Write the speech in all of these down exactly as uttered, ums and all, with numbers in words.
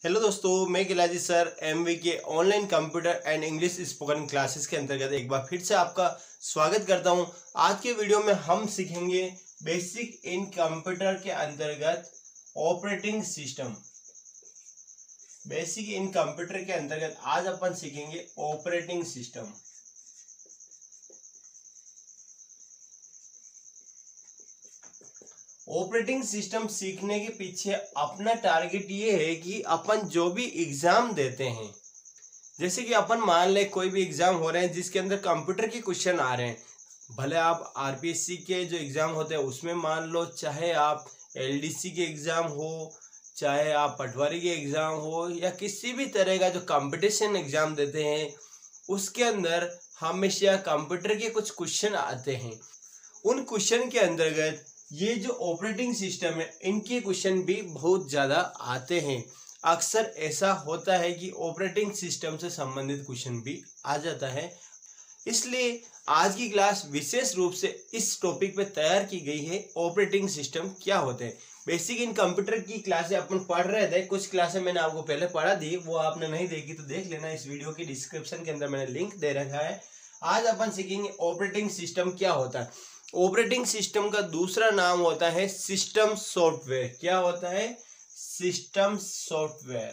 Hello दोस्तों, मैं Gilaji sir MV के online computer and English spoken classes के अंतर्गत एक बार फिर से आपका स्वागत करता हूं। आज के वीडियो में हम सीखेंगे बेसिक इन कंप्यूटर के अंतर्गत operating system. Basic in computer के अंतर्गत आज अपन सीखेंगे ऑपरेटिंग सिस्टम। ऑपरेटिंग सिस्टम सीखने के पीछे अपना टारगेट ये है कि अपन जो भी एग्जाम देते हैं, जैसे कि अपन मान ले कोई भी एग्जाम हो रहे हैं जिसके अंदर कंप्यूटर के क्वेश्चन आ रहे हैं, भले आप आरपीएससी के जो एग्जाम होते हैं उसमें मान लो, चाहे आप एलडीसी के एग्जाम हो, चाहे आप पटवारी के एग्जाम हो, या किसी भी तरह का जो कंपटीशन एग्जाम देते हैं उसके अंदर हमेशा कंप्यूटर के कुछ क्वेश्चन आते हैं। उन क्वेश्चन के अंतर्गत ये जो ऑपरेटिंग सिस्टम है इनके क्वेश्चन भी बहुत ज़्यादा आते हैं। अक्सर ऐसा होता है कि ऑपरेटिंग सिस्टम से संबंधित क्वेश्चन भी आ जाता है, इसलिए आज की क्लास विशेष रूप से इस टॉपिक पे तैयार की गई है। ऑपरेटिंग सिस्टम क्या होते हैं, बेसिक इन कंप्यूटर की क्लासें अपन पढ़ रहे थे। कुछ क्लासें मैंने आपको पहले पढ़ा दी, वो आपने नहीं देखी तो देख लेना, इस वीडियो के डिस्क्रिप्शन के अंदर मैंने लिंक दे रखा है। आज अपन सीखेंगे ऑपरेटिंग सिस्टम क्या होता है। ऑपरेटिंग सिस्टम का दूसरा नाम होता है सिस्टम सॉफ्टवेयर। क्या होता है? System software.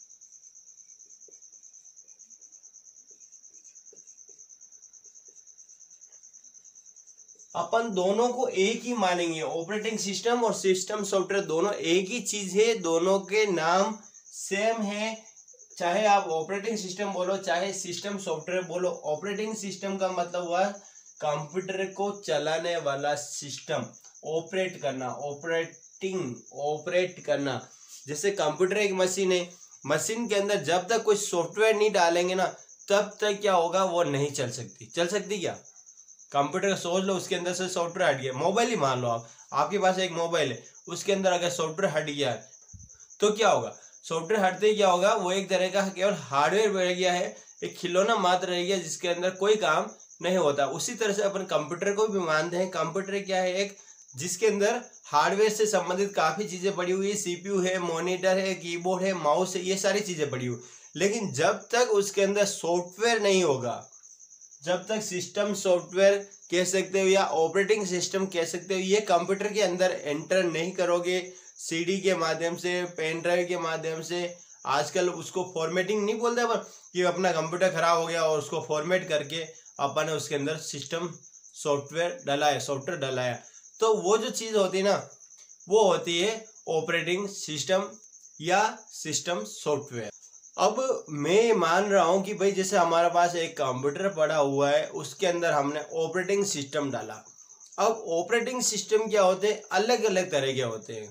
अपन दोनों को एक ही मानेंगे, ऑपरेटिंग सिस्टम और सिस्टम सॉफ्टवेयर दोनों एक ही चीज है, दोनों के नाम सेम है। चाहे आप ऑपरेटिंग सिस्टम बोलो चाहे सिस्टम सॉफ्टवेयर बोलो। ऑपरेटिंग सिस्टम का मतलब हुआ कंप्यूटर को चलाने वाला सिस्टम, ऑपरेट करना, ऑपरेटिंग ऑपरेट करना। जैसे कंप्यूटर एक मशीन है, मशीन के अंदर जब तक कोई सॉफ्टवेयर नहीं डालेंगे ना तब तक क्या होगा, वो नहीं चल सकती। चल सकती क्या? कंप्यूटर का सोच लो, उसके अंदर से सॉफ्टवेयर हट गया। मोबाइल ही मान लो, आप आपके पास एक मोबाइल है, उसके अंदर अगर सॉफ्टवेयर हट गया तो क्या होगा? सॉफ्टवेयर हटते ही क्या होगा, वो एक तरह का केवल हार्डवेयर रह गया है, एक खिलौना मात्र रह गया जिसके अंदर कोई काम नहीं होता। उसी तरह से अपन कंप्यूटर को भी मानते हैं। कंप्यूटर क्या है? एक जिसके अंदर हार्डवेयर से संबंधित काफी चीजें पड़ी हुई है, सीपीयू है, मॉनिटर है, कीबोर्ड है, माउस है, ये सारी चीजें पड़ी हुई। लेकिन जब तक उसके अंदर सॉफ्टवेयर नहीं होगा, जब तक सिस्टम सॉफ्टवेयर कह सकते हो या ऑपरेटिंग सिस्टम कह सकते हो, ये कंप्यूटर के अंदर एंटर नहीं करोगे सीडी के माध्यम से, पेन ड्राइव के माध्यम से। आजकल उसको फॉर्मेटिंग नहीं बोलते अपन कि अपना कंप्यूटर खराब हो गया और उसको फॉर्मेट करके अपन ने उसके अंदर सिस्टम सॉफ्टवेयर डलाया, सॉफ्टवेयर डलाया, तो वो जो चीज़ होती है ना, वो होती है ऑपरेटिंग सिस्टम या सिस्टम सॉफ्टवेयर। अब मैं मान रहा हूँ कि भाई जैसे हमारे पास एक कंप्यूटर पड़ा हुआ है, उसके अंदर हमने ऑपरेटिंग सिस्टम डाला। अब ऑपरेटिंग सिस्टम क्या होते हैं? अलग अलग तरह के होते हैं,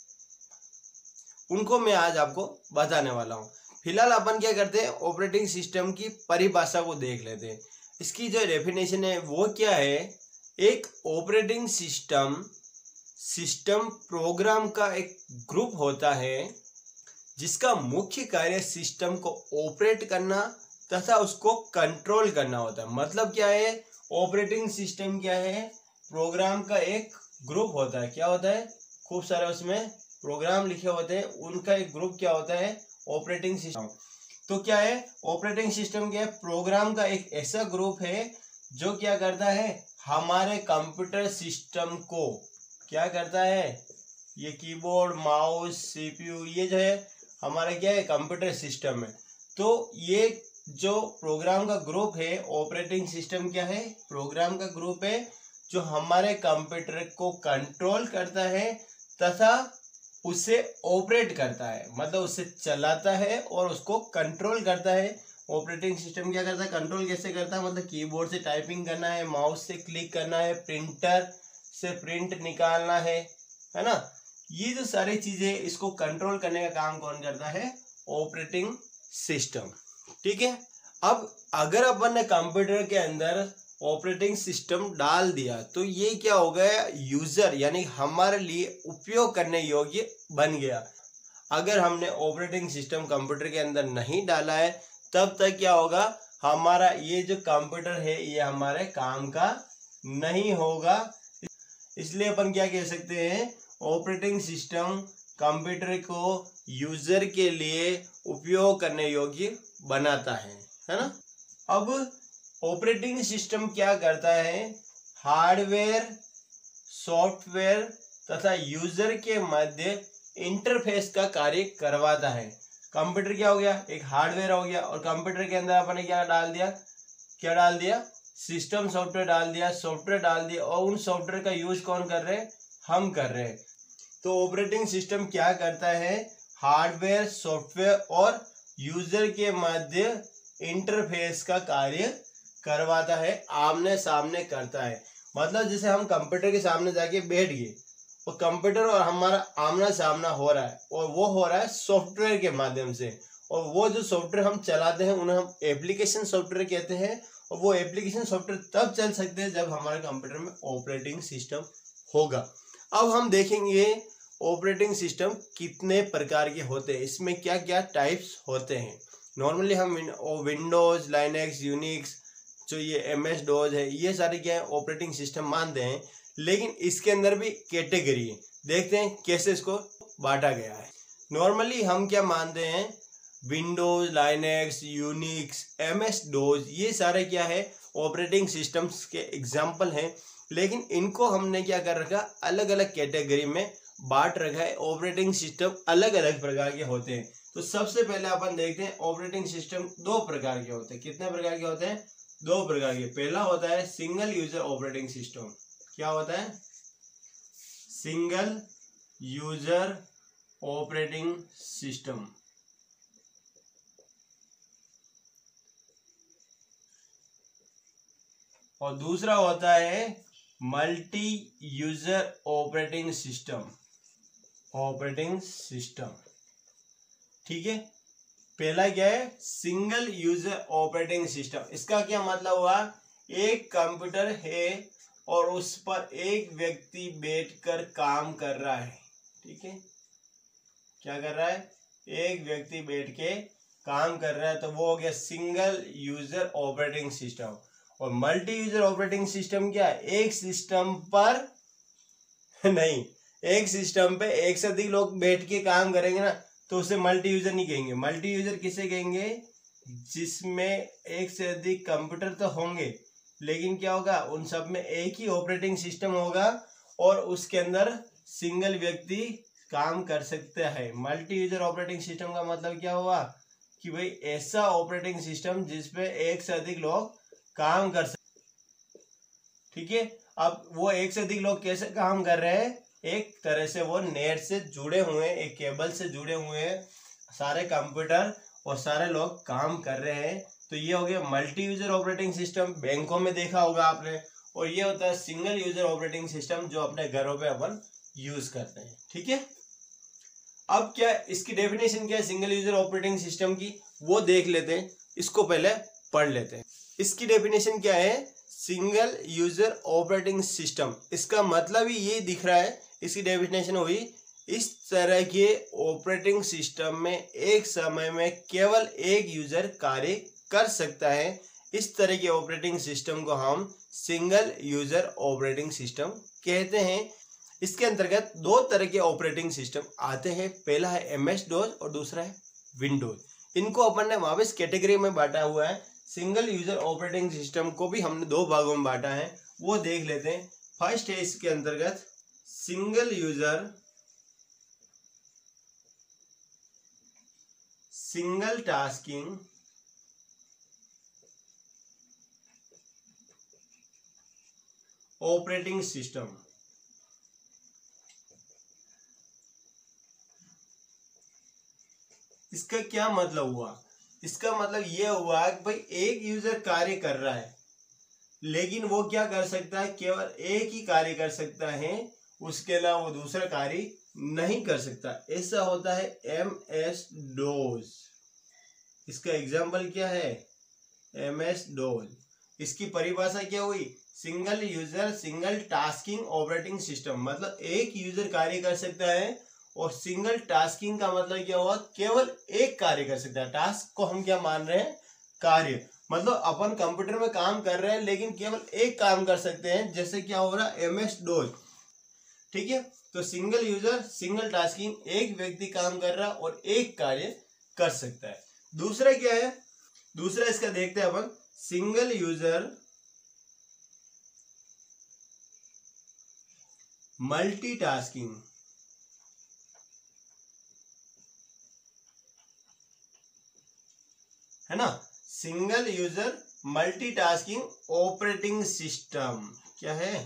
उनको मैं आज आपको बताने वाला हूँ। फिलहाल अपन क्या करते हैं, ऑपरेटिंग सिस्टम की परिभाषा को देख लेते हैं। इसकी जो डेफिनेशन है वो क्या है? एक ऑपरेटिंग सिस्टम सिस्टम प्रोग्राम का एक ग्रुप होता है जिसका मुख्य कार्य सिस्टम को ऑपरेट करना तथा उसको कंट्रोल करना होता है। मतलब क्या है? ऑपरेटिंग सिस्टम क्या है? प्रोग्राम का एक ग्रुप होता है। क्या होता है? खूब सारे उसमें प्रोग्राम लिखे होते हैं, उनका एक ग्रुप क्या होता है? Operating system. तो क्या है ऑपरेटिंग सिस्टम? क्या है? प्रोग्राम का एक ऐसा ग्रुप है जो क्या करता है, हमारे कंप्यूटर सिस्टम को क्या करता है, ये कीबोर्ड, माउस, सीपीयू, ये जो है हमारा क्या है, कंप्यूटर सिस्टम है। तो ये जो प्रोग्राम का ग्रुप है, ऑपरेटिंग सिस्टम क्या है? प्रोग्राम का ग्रुप है जो हमारे कंप्यूटर को कंट्रोल करता है तथा उसे ऑपरेट करता है, मतलब उसे चलाता है और उसको कंट्रोल करता है। ऑपरेटिंग सिस्टम क्या करता है? कंट्रोल कैसे करता है? मतलब कीबोर्ड से टाइपिंग करना है, माउस से क्लिक करना है, प्रिंटर से प्रिंट निकालना है, है ना। ये जो सारी चीजें, इसको कंट्रोल करने का काम कौन करता है? Operating system. ठीक है। अब अगर अपन ने कंप्यूटर के अंदर ऑपरेटिंग सिस्टम डाल दिया तो ये क्या हो गया, यूजर यानी हमारे लिए उपयोग करने योग्य बन गया। अगर हमने ऑपरेटिंग सिस्टम कंप्यूटर के अंदर नहीं डाला है तब तक क्या होगा, हमारा ये जो कंप्यूटर है ये हमारे काम का नहीं होगा। इसलिए अपन क्या कह सकते हैं, ऑपरेटिंग सिस्टम कंप्यूटर को यूजर के लिए उपयोग करने योग्य बनाता है, है ना। अब ऑपरेटिंग सिस्टम क्या करता है, हार्डवेयर, सॉफ्टवेयर तथा यूजर के मध्य इंटरफेस का कार्य करवाता है। कंप्यूटर क्या हो गया, एक हार्डवेयर हो गया, और कंप्यूटर के अंदर अपने क्या डाल दिया, क्या डाल दिया, सिस्टम सॉफ्टवेयर डाल दिया, सॉफ्टवेयर डाल दिया, और उन सॉफ्टवेयर का यूज कौन कर रहे हैं, हम कर रहे हैं। तो ऑपरेटिंग सिस्टम क्या करता है, हार्डवेयर, सॉफ्टवेयर और यूजर के मध्य इंटरफेस का कार्य करवाता है, आमने सामने करता है। मतलब जैसे हम कंप्यूटर के सामने जाके बैठ गए और कंप्यूटर और हमारा आमना सामना हो रहा है, और वो हो रहा है सॉफ्टवेयर के माध्यम से, और वो जो सॉफ्टवेयर हम चलाते हैं उन्हें हम एप्लीकेशन सॉफ्टवेयर कहते हैं, और वो एप्लीकेशन सॉफ्टवेयर तब चल सकते हैं जब हमारे कंप्यूटर में ऑपरेटिंग सिस्टम होगा। अब हम देखेंगे ऑपरेटिंग सिस्टम कितने प्रकार के होते हैं, इसमें क्या क्या टाइप्स होते हैं। नॉर्मली हम विंडोज, लाइनेक्स, यूनिक्स, जो ये एम एस डोज है, ये सारे क्या है ऑपरेटिंग सिस्टम मानते हैं, लेकिन इसके अंदर भी कैटेगरी है। देखते हैं कैसे इसको बांटा गया है। नॉर्मली हम क्या मानते हैं, Windows, Linux, Unix, M S DOS, ये सारे क्या है ऑपरेटिंग सिस्टम्स के एग्जाम्पल हैं, लेकिन इनको हमने क्या कर रखा, अलग अलग कैटेगरी में बांट रखा है। ऑपरेटिंग सिस्टम अलग अलग प्रकार के होते हैं। तो सबसे पहले अपन देखते हैं ऑपरेटिंग सिस्टम दो प्रकार के होते हैं। कितने प्रकार के होते हैं, दो प्रकार के। पहला होता है सिंगल यूजर ऑपरेटिंग सिस्टम। क्या होता है, सिंगल यूजर ऑपरेटिंग सिस्टम। और दूसरा होता है multi user operating system, operating system. ठीक है, पहला क्या है, सिंगल यूजर ऑपरेटिंग सिस्टम। इसका क्या मतलब हुआ, एक कंप्यूटर है और उस पर एक व्यक्ति बैठकर काम कर रहा है। ठीक है, क्या कर रहा है, एक व्यक्ति बैठ के काम कर रहा है, तो वो हो गया सिंगल यूजर ऑपरेटिंग सिस्टम। और मल्टी यूजर ऑपरेटिंग सिस्टम क्या है, एक सिस्टम पर नहीं, एक सिस्टम पे एक से अधिक लोग बैठ के काम करेंगे ना, तो उसे मल्टी यूजर नहीं कहेंगे। मल्टी यूजर किसे कहेंगे, जिसमें एक से अधिक कंप्यूटर तो होंगे, लेकिन क्या होगा, उन सब में एक ही ऑपरेटिंग सिस्टम होगा और उसके अंदर सिंगल व्यक्ति काम कर सकता है। मल्टी यूजर ऑपरेटिंग सिस्टम का मतलब क्या हुआ कि भाई ऐसा ऑपरेटिंग सिस्टम जिसपे एक से अधिक लोग काम कर सकते। ठीक है, अब वो एक से अधिक लोग कैसे काम कर रहे हैं, एक तरह से वो नेट से जुड़े हुए, एक केबल से जुड़े हुए हैं, सारे कंप्यूटर और सारे लोग काम कर रहे हैं। तो ये हो गया मल्टी यूजर ऑपरेटिंग सिस्टम, बैंकों में देखा होगा आपने। और ये होता है सिंगल यूजर ऑपरेटिंग सिस्टम, जो अपने घरों पे अपन यूज करते हैं। ठीक है, अब क्या इसकी डेफिनेशन क्या है सिंगल यूजर ऑपरेटिंग सिस्टम की, वो देख लेते हैं। इसको पहले पढ़ लेते हैं। इसकी डेफिनेशन क्या है, सिंगल यूजर ऑपरेटिंग सिस्टम, इसका मतलब ही ये दिख रहा है। इसकी डेफिनेशन हुई, इस तरह के ऑपरेटिंग सिस्टम में एक समय में केवल एक यूजर कार्य कर सकता है। इस तरह के ऑपरेटिंग सिस्टम को हम सिंगल यूजर ऑपरेटिंग सिस्टम कहते हैं। इसके अंतर्गत दो तरह के ऑपरेटिंग सिस्टम आते हैं, पहला है एम एस डोज और दूसरा है विंडोज। इनको अपन ने वापस कैटेगरी में बांटा हुआ है। सिंगल यूजर ऑपरेटिंग सिस्टम को भी हमने दो भागों में बांटा है, वो देख लेते हैं। फर्स्ट है इसके अंतर्गत single user single tasking operating system. इसका क्या मतलब हुआ, इसका मतलब यह हुआ कि भाई एक यूजर कार्य कर रहा है, लेकिन वो क्या कर सकता है, केवल एक ही कार्य कर सकता है, उसके अलावा वो दूसरा कार्य नहीं कर सकता। ऐसा होता है एम एस डोज। इसका एग्जाम्पल क्या है, एम एस डोज। इसकी परिभाषा क्या हुई, single user single tasking operating system. मतलब एक यूजर कार्य कर सकता है, और सिंगल टास्किंग का मतलब क्या हुआ, केवल एक कार्य कर सकता है। टास्क को हम क्या मान रहे हैं, कार्य। मतलब अपन कंप्यूटर में काम कर रहे हैं, लेकिन केवल एक काम कर सकते हैं। जैसे क्या हो रहा है, एम एस डोज। ठीक है, तो सिंगल यूजर सिंगल टास्किंग, एक व्यक्ति काम कर रहा और एक कार्य कर सकता है। दूसरा क्या है, दूसरा इसका देखते हैं अपन, सिंगल यूजर मल्टीटास्किंग। है ना, single user multitasking operating system क्या है,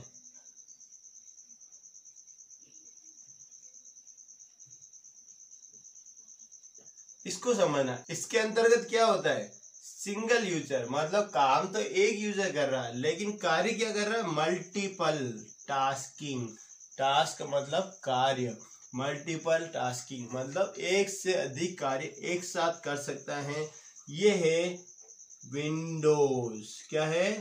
इसको समझना। इसके अंतर्गत क्या होता है, सिंगल यूजर मतलब काम तो एक यूजर कर रहा है, लेकिन कार्य क्या कर रहा है, मल्टीपल टास्किंग। टास्क मतलब कार्य, मल्टीपल टास्किंग मतलब एक से अधिक कार्य एक साथ कर सकता है। ये है विंडोज। क्या है,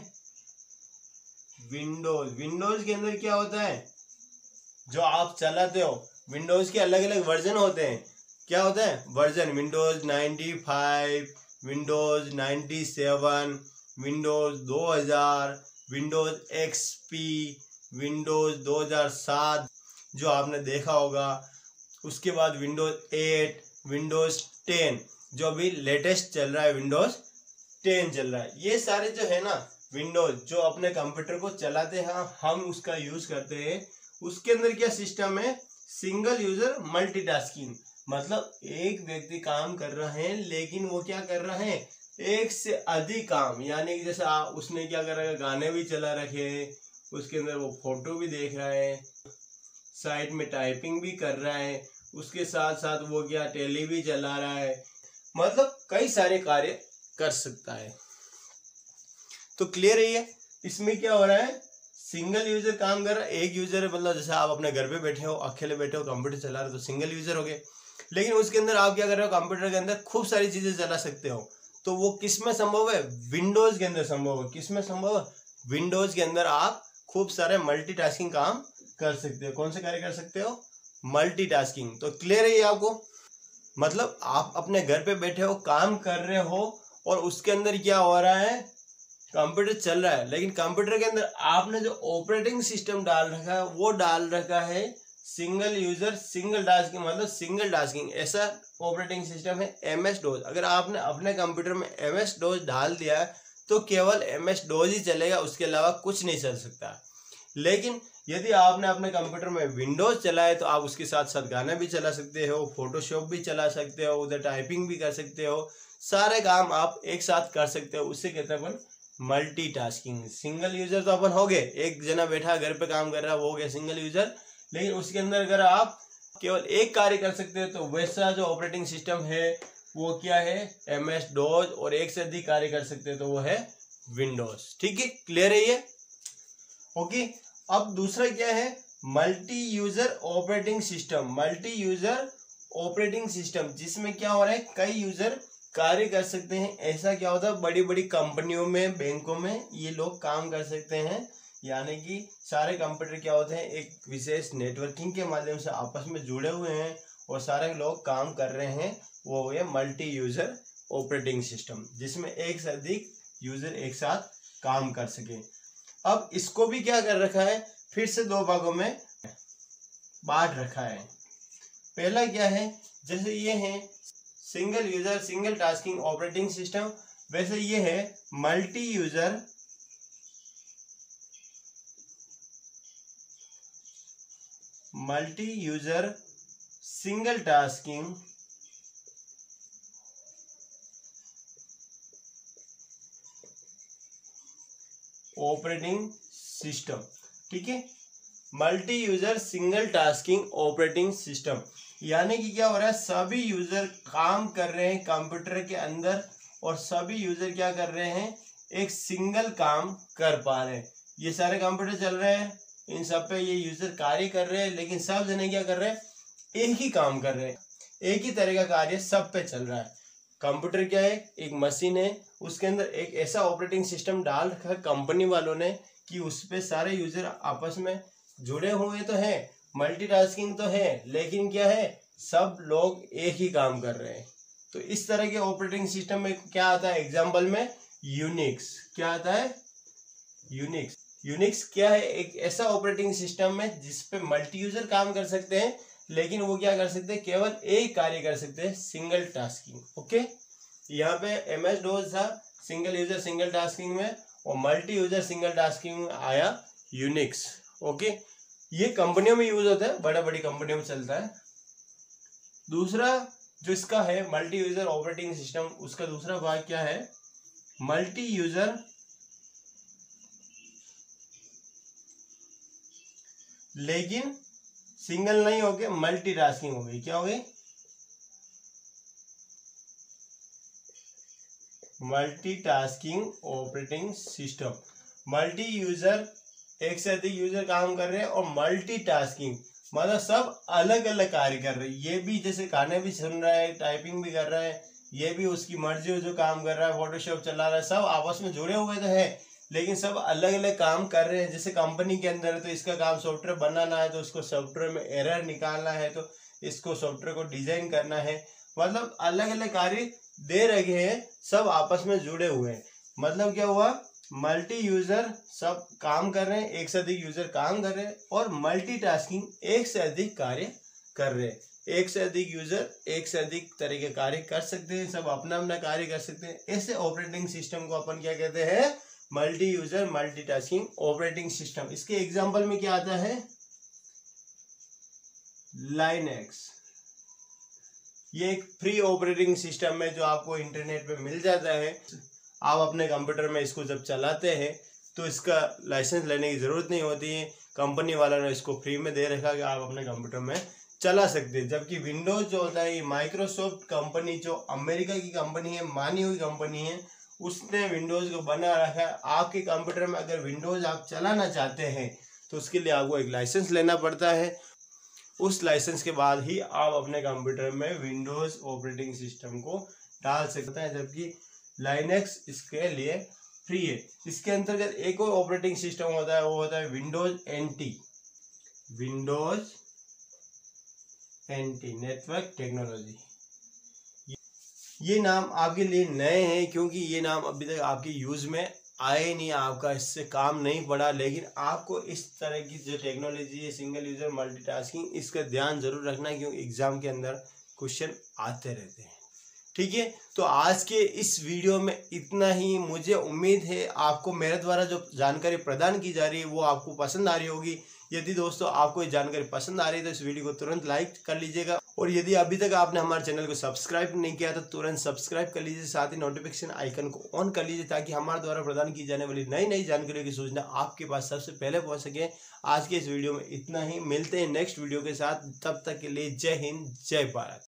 विंडोज। विंडोज के अंदर क्या होता है, जो आप चलाते हो, विंडोज के अलग अलग वर्जन होते हैं। क्या होता है version, Windows ninety five, Windows ninety seven, Windows दो हज़ार, विंडोज एक्सपी, विंडोज दो हज़ार सात जो आपने देखा होगा। उसके बाद विंडोज एट, विंडोज टेन जो अभी लेटेस्ट चल रहा है, विंडोज टेन चल रहा है। ये सारे जो है ना विंडोज जो अपने कंप्यूटर को चलाते हैं, हम उसका यूज करते हैं। उसके अंदर क्या सिस्टम है, सिंगल यूजर मल्टीटास्किंग मतलब एक व्यक्ति काम कर रहा है, लेकिन वो क्या कर रहा है, एक से अधिक काम। यानी कि जैसे आप उसने क्या कर रहा है, गाने भी चला रखे हैं, उसके अंदर वो फोटो भी देख रहा है, साइड में टाइपिंग भी कर रहा है, उसके साथ साथ वो क्या टेली भी चला रहा है, मतलब कई सारे कार्य कर सकता है। तो क्लियर है ये, इसमें क्या हो रहा है, सिंगल यूजर काम कर रहा है, एक यूजर है, मतलब जैसे आप अपने घर पे बैठे हो, अकेले बैठे हो, कंप्यूटर चला रहे हो तो सिंगल यूजर हो गए। लेकिन उसके अंदर आप क्या कर रहे हो, कंप्यूटर के अंदर खूब सारी चीजें चला सकते हो। तो वो किस में संभव है, विंडोज के अंदर संभव है। किस में संभव है, विंडोज के अंदर आप खूब सारे मल्टीटास्किंग काम कर सकते हो। कौन से कार्य कर सकते हो, मल्टीटास्किंग। तो क्लियर है ये आपको, मतलब आप अपने घर पे बैठे हो, काम कर रहे हो, और उसके अंदर क्या हो रहा है, कंप्यूटर चल रहा है, लेकिन कंप्यूटर के अंदर आपने जो ऑपरेटिंग सिस्टम डाल रखा है वो डाल रखा है सिंगल यूजर सिंगल टास्किंग मतलब सिंगल टास्किंग। ऐसा ऑपरेटिंग सिस्टम है एम एस डोज। अगर आपने अपने कंप्यूटर में एम एस डोज डाल दिया है तो केवल एम एस डोज ही चलेगा, उसके अलावा कुछ नहीं चल सकता। लेकिन यदि आपने अपने कंप्यूटर में विंडोज चलाए तो आप उसके साथ साथ गाना भी चला सकते हो, फोटोशॉप भी चला सकते हो, उधर टाइपिंग भी कर सकते हो, सारे काम आप एक साथ कर सकते हो। उससे कहते हैं अपन मल्टीटास्किंग। सिंगल यूजर तो अपन हो गए, एक जना बैठा घर पे काम कर रहा है वो हो गया सिंगल यूजर। लेकिन उसके अंदर अगर आप केवल एक कार्य कर सकते हैं तो वैसा जो ऑपरेटिंग सिस्टम है वो क्या है, एम एस डोज, और एक से अधिक कार्य कर सकते हैं तो वो है विंडोज। ठीक है, क्लियर है ये, ओके। अब दूसरा क्या है, multi user operating system. Multi user operating system जिसमें क्या हो रहा है, कई यूजर कार्य कर सकते हैं। ऐसा क्या होता है, बड़ी बड़ी कंपनियों में, बैंकों में ये लोग काम कर सकते हैं। यानी कि सारे कंप्यूटर क्या होते हैं, एक विशेष नेटवर्किंग के माध्यम से आपस में जुड़े हुए हैं और सारे लोग काम कर रहे हैं। वो हो गया मल्टी यूजर ऑपरेटिंग सिस्टम, जिसमें एक से अधिक यूजर एक साथ काम कर सके। अब इसको भी क्या कर रखा है, फिर से दो भागों में बांट रखा है। पहला क्या है, जैसे ये है single user single tasking operating system, वैसे ये है multi user multi user single tasking operating system. ठीक है, multi user single tasking operating system यानी कि क्या हो रहा है, सभी यूजर काम कर रहे हैं कंप्यूटर के अंदर और सभी यूजर क्या कर रहे हैं, एक सिंगल काम कर पा रहे हैं। ये सारे कंप्यूटर चल रहे हैं, इन सब पे ये यूजर कार्य कर रहे हैं, लेकिन सब जने क्या कर रहे हैं, एक ही काम कर रहे हैं, एक ही तरह का कार्य सब पे चल रहा है। कंप्यूटर क्या है, एक मशीन है, उसके अंदर एक ऐसा ऑपरेटिंग सिस्टम डाल रखा है कंपनी वालों ने कि उस पे सारे यूजर आपस में जुड़े हुए तो हैं, मल्टीटास्किंग तो है, लेकिन क्या है, सब लोग एक ही काम कर रहे हैं। तो इस तरह के ऑपरेटिंग सिस्टम में क्या आता है, एग्जाम्पल में यूनिक्स। क्या आता है, यूनिक्स। यूनिक्स क्या है, एक ऐसा ऑपरेटिंग सिस्टम है जिसपे मल्टी यूजर काम कर सकते हैं, लेकिन वो क्या कर सकते हैं, केवल एक कार्य कर सकते हैं, सिंगल टास्किंग। ओके, यहाँ पे एम एस डोज था सिंगल यूजर सिंगल टास्किंग में, और मल्टी यूजर सिंगल टास्किंग में आया यूनिक्स। ओके, ये कंपनियों में यूज होता है, बड़ा बड़ी कंपनियों में चलता है। दूसरा जो इसका है मल्टी यूजर ऑपरेटिंग सिस्टम, उसका दूसरा भाग क्या है, मल्टी यूजर लेकिन सिंगल नहीं हो गया, मल्टी टास्किंग हो गई। क्या हो गई, multi tasking operating system. Multi user, एक से अधिक यूजर काम कर रहे हैं, और मल्टी टास्किंग मतलब सब अलग अलग कार्य कर रहे हैं। ये भी जैसे गाने भी सुन रहा है, टाइपिंग भी कर रहा है, ये भी उसकी मर्जी हो जो काम कर रहा है, फोटोशॉप चला रहा है, सब आपस में जुड़े हुए तो है, लेकिन सब अलग अलग काम कर रहे हैं। जैसे कंपनी के अंदर है तो इसका काम सॉफ्टवेयर बनाना है, तो उसको सॉफ्टवेयर में एरर निकालना है, तो इसको सॉफ्टवेयर को डिजाइन करना है। मतलब अलग अलग कार्य दे रखे हैं, सब आपस में जुड़े हुए हैं। मतलब क्या हुआ, मल्टी यूजर सब काम कर रहे हैं, एक से अधिक यूजर काम कर रहे हैं, और मल्टीटास्किंग एक से अधिक कार्य कर रहे हैं। एक से अधिक यूजर एक से अधिक तरह के कार्य कर सकते हैं, सब अपना अपना कार्य कर सकते हैं। ऐसे ऑपरेटिंग सिस्टम को अपन क्या कहते हैं, multi user multitasking operating system. इसके एग्जांपल में क्या आता है, लाइनेक्स। ये एक फ्री ऑपरेटिंग सिस्टम है जो आपको इंटरनेट पे मिल जाता है। आप अपने कंप्यूटर में इसको जब चलाते हैं तो इसका लाइसेंस लेने की ज़रूरत नहीं होती है, कंपनी वालों ने इसको फ्री में दे रखा कि आप अपने कंप्यूटर में चला सकते हैं। जबकि विंडोज जो होता है, ये माइक्रोसॉफ्ट कंपनी जो अमेरिका की कंपनी है, मानी हुई कंपनी है, उसने विंडोज को बना रखा है। आपके कंप्यूटर में अगर विंडोज आप चलाना चाहते हैं तो उसके लिए आपको एक लाइसेंस लेना पड़ता है। उस लाइसेंस के बाद ही आप अपने कंप्यूटर में विंडोज ऑपरेटिंग सिस्टम को डाल सकते हैं, जबकि लाइनेक्स इसके लिए फ्री है। इसके अंतर्गत एक और ऑपरेटिंग सिस्टम होता है, वो होता है Windows NT. Windows NT network technology. ये नाम आपके लिए नए हैं क्योंकि ये नाम अभी तक आपके यूज में आए नहीं, आपका इससे काम नहीं पड़ा। लेकिन आपको इस तरह की जो टेक्नोलॉजी है, सिंगल यूजर मल्टीटास्किंग, इसका ध्यान जरूर रखना है क्योंकि एग्जाम के अंदर क्वेश्चन आते रहते हैं। ठीक है, तो आज के इस वीडियो में इतना ही। मुझे उम्मीद है आपको मेरे द्वारा जो जानकारी प्रदान की जा रही है वो आपको पसंद आ रही होगी। यदि दोस्तों आपको ये जानकारी पसंद आ रही है तो इस वीडियो को तुरंत लाइक कर लीजिएगा, और यदि अभी तक आपने हमारे चैनल को सब्सक्राइब नहीं किया तो तुरंत सब्सक्राइब कर लीजिए, साथ ही नोटिफिकेशन आइकन को ऑन कर लीजिए ताकि हमारे द्वारा प्रदान की जाने वाली नई नई जानकारियों की सूचना आपके पास सबसे पहले पहुंच सके। आज के इस वीडियो में इतना ही, मिलते हैं नेक्स्ट वीडियो के साथ, तब तक के लिए जय हिंद जय भारत।